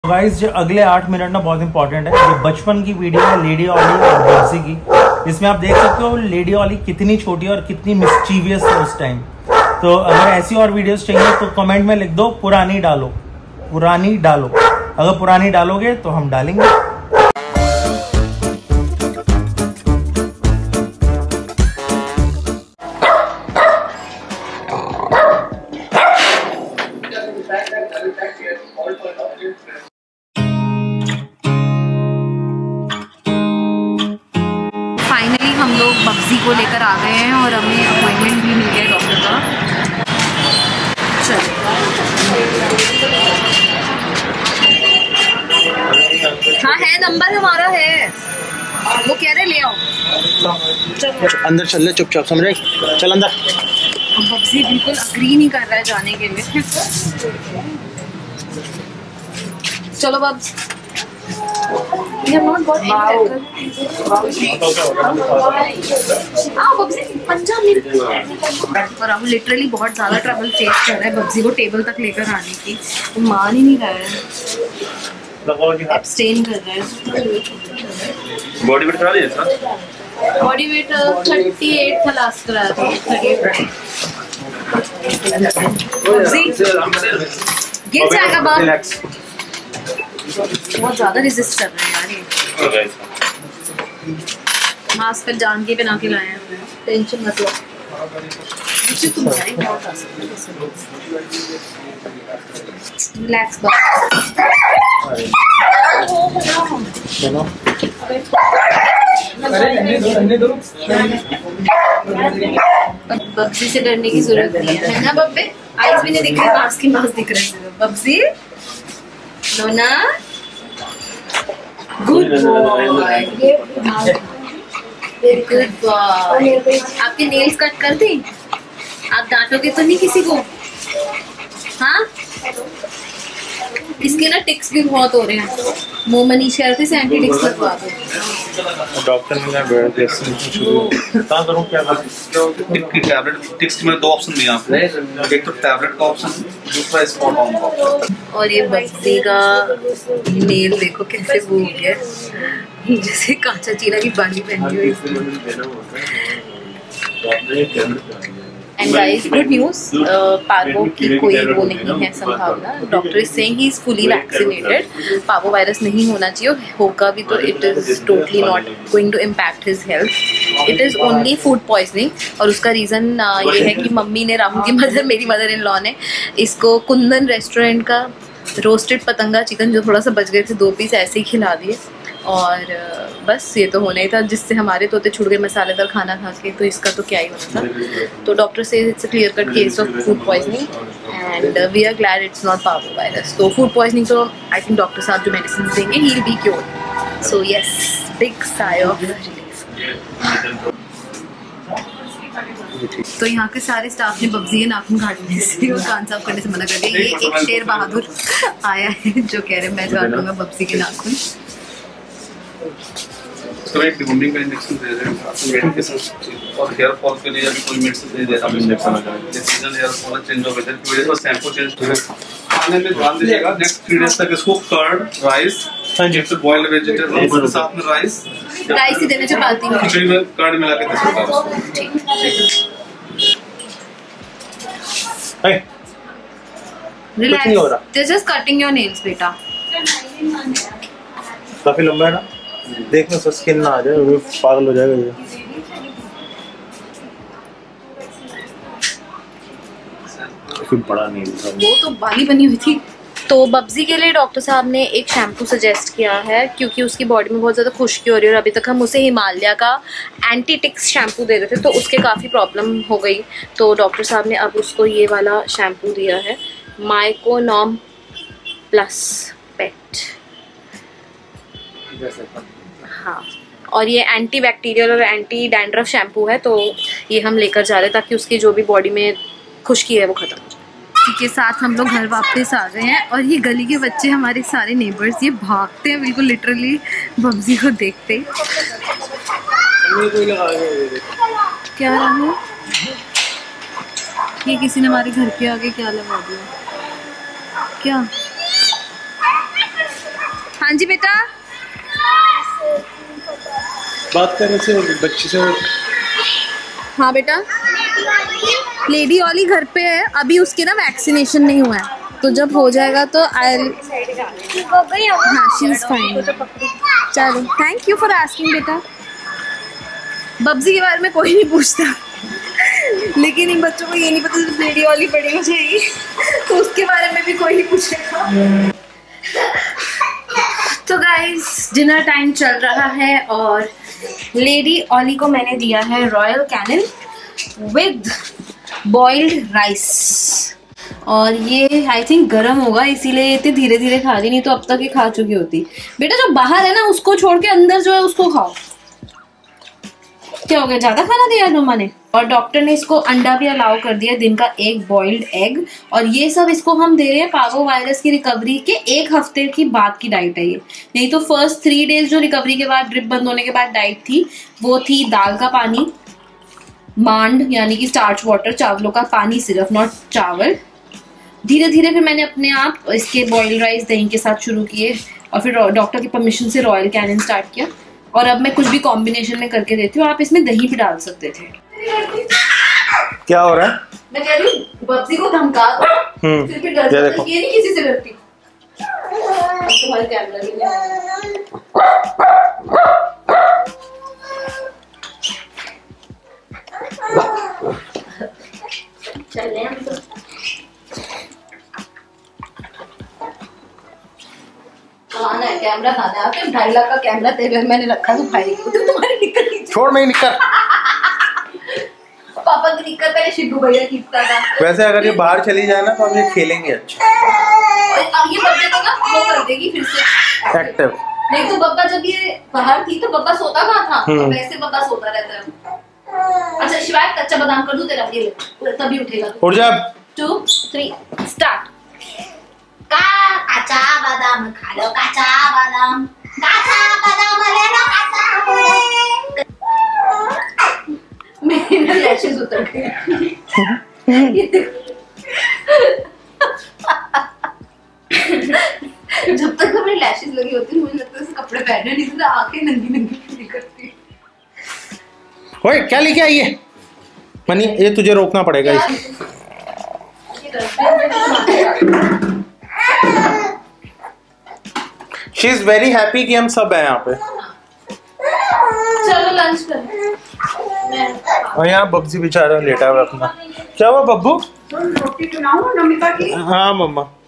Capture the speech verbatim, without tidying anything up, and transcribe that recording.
Guys जो अगले आठ मिनट ना बहुत इंपॉर्टेंट है। जो बचपन की वीडियो है लेडी ऑली और बब्जी की, इसमें आप देख सकते हो लेडी ऑली कितनी छोटी और कितनी मिस्चीवियस है उस टाइम। तो अगर ऐसी और वीडियोस चाहिए तो कमेंट में लिख दो पुरानी डालो, पुरानी डालो। अगर पुरानी डालोगे तो हम डालेंगे। फाइनली हम लोग बब्जी को लेकर आ गए हैं और हमें अपॉइंटमेंट भी मिल गया डॉक्टर का। चलो हाँ है, नंबर हमारा है, वो कह रहे ले आओ। चलो अंदर चल ले चुपचाप, समझे? चल अंदर। बब्जी बिल्कुल अग्री नहीं कर रहा है जाने के लिए। चलो बब्स, राहुल लिटरली बहुत ज्यादा ट्रबल फेस कर रहा है बब्जी को टेबल तक लेकर आने की। वो मान ही नहीं रहा है, एब्सटेन कर रहा है। बॉडी वेट करा लिया सर? बॉडी वेट थर्टी एट था लास्ट कराया था। बब्जी गिर जाएगा बाप, बहुत ज्यादा रेजिस्ट कर रहे हैं यार। मास्क पर जान के बना के लाए हैं, टेंशन मत लो। तुम्हारे बहुत आ सकते, रिलैक्स बब्जी से डरने की जरूरत नहीं है ना बब्बे? आइज भी नहीं दिख रहे, मास्क ही मास्क दिख रहे हैं। बब्जी नोना गुड बॉय, गुड बॉय। आपके नेल्स कट कर दी? आप डांटोगे तो नहीं किसी को? हाँ, इसके ना टिक्स भी बहुत हो रहे हैं। मुंह मनीष कहते से एंटी टिक्स लगवा दो। डॉक्टर ने क्या बेड टेस्ट शुरू कहां करूं, क्या करूं? टिक की टैबलेट, टिक्स में दो ऑप्शन दिए आपने, एक तो टैबलेट का ऑप्शन, दूसरा स्पॉट ऑन का ऑप्शन। और ये बब्जी का नेल देखो कैसे वो हो गया, जैसे कांचा चीना की बाली पहनी हुई। And guys good news, parvo की कोई वो नहीं है संभावना। Doctor is saying he is fully vaccinated. Parvo virus नहीं होना चाहिए, होगा भी तो it is totally not going to impact his health. It is only food poisoning, और उसका रीज़न uh, ये है कि मम्मी ने, राहुल की मदर, मेरी मदर इन लॉ ने इसको कुंदन रेस्टोरेंट का रोस्टेड पतंगा चिकन जो थोड़ा सा बच गए थे, दो पीस ऐसे ही खिला दिए। और बस ये तो होना ही था, जिससे हमारे तोते छूट गए मसालेदार खाना खा के, तो इसका तो क्या ही होना था। तो डॉक्टर से it's a clear cut case of food poisoning and we are glad it's not parvo virus. तो फूड पॉइजनिंग तो आई थिंक डॉक्टर साहब जो मेडिसिन देंगे he will be cure. So yes, big sigh of relief. तो यहाँ के सारे staff ने बब्जी के नाखून काटने से और कान साफ करने से मना कर दिया। ये एक शेर बहादुर आया है जो कह रहे मैं काटूंगा बब्जी के नाखून। तो एक डिवॉर्मिंग का इंजेक्शन दे रहे हैं आपको, मेडिकेशन और हेयर फॉल के लिए अभी कोई मेडिसिन नहीं दे रहा है। इंजेक्शन लगा है, सीजन हेयर फॉल चेंज हो गया है की वजह से शैम्पू चेंज हो गया। खाने में ध्यान दीजिएगा, नेक्स्ट थ्री डेज तक इसको कर्ड, राइस, फिर बॉइल्ड वेजिटेबल्स के साथ में राइस राइस ही देने चपाती हूं, खिचड़ी में कर्ड मिला के दे सकता हूं। ठीक है, रिलैक्स नहीं हो रहा, जस्ट कटिंग योर नेल्स बेटा। काफी लंबा है ना, देखने से स्किन ना आ जाए, वो पागल हो जाएगा ये। काफी बड़ा नहीं था, वो तो बाली बनी हुई थी। तो बब्जी के लिए डॉक्टर साहब ने एक शैम्पू सजेस्ट किया है, क्योंकि उसकी बॉडी में बहुत ज़्यादा खुश्की हो रही है और अभी तक हम उसे हिमालय का एंटी टिक्स शैम्पू दे रहे थे, तो उसके काफ़ी प्रॉब्लम हो गई। तो डॉक्टर साहब ने अब उसको ये वाला शैम्पू दिया है, माइकोनॉम प्लस पेट। हाँ, और ये एंटी बैक्टीरियल और एंटी डैंड्रफ शैम्पू है, तो ये हम लेकर जा रहे हैं ताकि उसकी जो भी बॉडी में खुश्की है वो खत्म हो जाए। इसी के साथ हम लोग घर वापस आ गए हैं और ये गली के बच्चे, हमारे सारे नेबर्स, ये भागते हैं बिल्कुल लिटरली बब्जी को देखते। क्या रहा ये किसी ने हमारे घर के आगे क्या लगा दिया क्या? हाँ जी बेटा, बात करने से बच्ची से। हाँ बेटा, लेडी ऑली घर पे है अभी, उसके ना वैक्सीनेशन नहीं हुआ है, तो जब हो जाएगा तो आई हाँ शी इज फाइन। चलो थैंक यू फॉर आस्किंग बेटा। बब्जी के बारे में कोई नहीं पूछता, लेकिन इन बच्चों को ये नहीं पता जब लेडी ऑली बड़ी हो जाएगी तो उसके बारे में भी कोई नहीं पूछेगा। तो गाइस डिनर टाइम चल रहा है और लेडी ऑली को मैंने दिया है Royal Canin with boiled rice, और ये आई थिंक गरम होगा इसीलिए इतने धीरे धीरे खा रही, नहीं तो अब तक ये खा चुकी होती। बेटा जो बाहर है ना उसको छोड़ के अंदर जो है उसको खाओ। क्या हो गया, ज्यादा खाना दिया मम्मा ने? और डॉक्टर ने इसको अंडा भी अलाउ कर दिया, दिन का एक बॉइल्ड एग, और ये सब इसको हम दे रहे हैं पार्वो वायरस की रिकवरी के एक हफ्ते की बाद की डाइट है ये। नहीं तो फर्स्ट थ्री डेज जो रिकवरी के बाद ड्रिप बंद होने के बाद डाइट थी वो थी दाल का पानी, मांड यानी कि स्टार्च वाटर, चावलों का पानी सिर्फ, नॉट चावल। धीरे धीरे फिर मैंने अपने आप इसके बॉइल्ड राइस दही के साथ शुरू किए, और फिर डॉक्टर की परमिशन से रॉयल कैनिन स्टार्ट किया, और अब मैं कुछ भी कॉम्बिनेशन में करके देती हूँ। आप इसमें दही भी डाल सकते थे। क्या हो रहा है? मैं कह रही हूँ बब्जी को धमका दो, फिर भी डर जाती है, ये नहीं किसी से डरती। तुम्हारे कैमरा चल हम तो कौन है कैमरा खाने आके? ढाई लाख का कैमरा तेरे मैंने रखा, तू भाई को तो तुम्हारी निकल नीचे छोड़, नहीं निकल। पापा की निकल पहले शिबू भैया खींचता था। वैसे अगर ये बाहर चली जाए ना तो हम ये खेलेंगे अच्छा, और अब ये बब्बे को ना वो कर देगी फिर से एक्टिव। नहीं तो बब्बा जब ये बाहर थी तो बब्बा सोता कहाँ था, वैसे बब्बा सोता रहता है। अच्छा शिवाय कच्चा बादाम कर दूं तेरा, ये तभी उठेगा। उठ जा। Two three start. का कच्चा बादाम खा लो, कच्चा बादाम, कच्चा बादाम ले लो, कच्चा। मेरे लैशेस उतर गए। जब तक हमें लैशेस लगी होती है मुझे लगता है कपड़े पहने नहीं तो आंखें नंगी नंगी फील करती। ओए क्या लेके आई है मनी? ये तुझे रोकना पड़ेगा। शी इज वेरी हैप्पी कि हम सब हैं यहाँ पे। चलो लंच करें। और यहाँ बब्जी बेचारा लेटा हुआ अपना। क्या हुआ बब्बू? रोटी बनाऊं नमिता की? हाँ मम्मा।